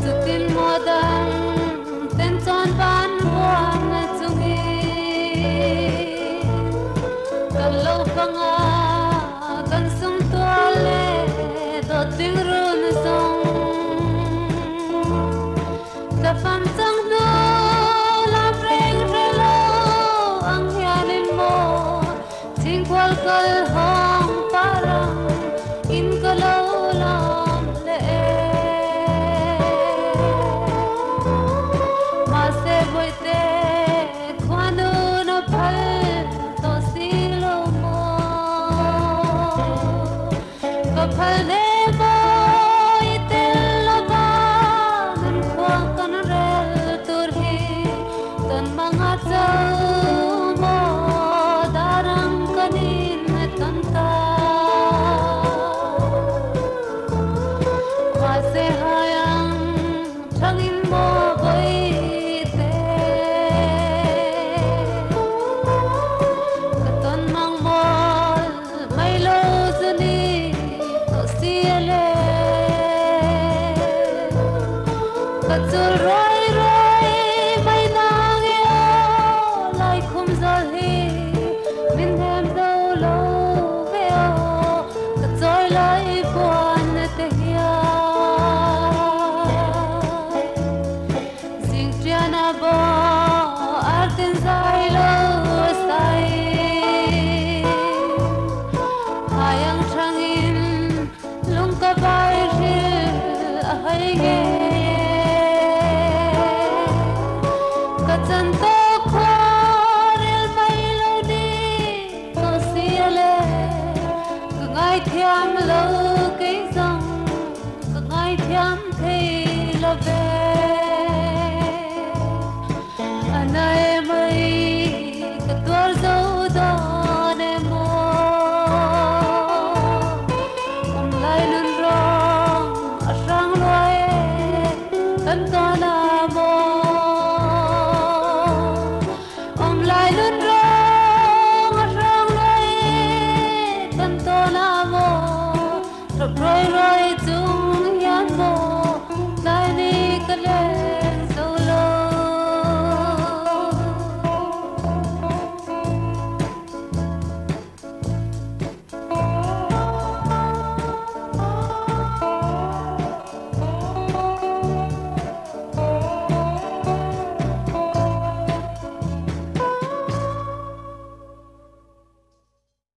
tin mo dan ten ton ban buang na chungi kan lo panga kan sum tuale do ting run song ta fam tang no la preng relo ang hianin mo ting kwal kal hong parang in kalo lam le ma se boite kwanu no phal to silo mo ko phal ne mo itel lo ba nan kwang kan rel tur hi tan mga tao mo darang kanin tan ta se hayang thangin mo boite katon mang mol mai lo zuni to siele katul roi roi mai nang yo lai khum zal hi min hem do lo veo katoi lai buan te hiya Triana bo arten zai lo sai hayang thangin lung ka bai ril a hai ge ka chan to khoril mai lo ni to siale ka ngai thiam lo ke zong ka ngai thiam thei lo ve Anay mai katwar zo done mo lai nun rong asang loe tan kana mo lai nun rong asang loe tan kana mo roi roi chung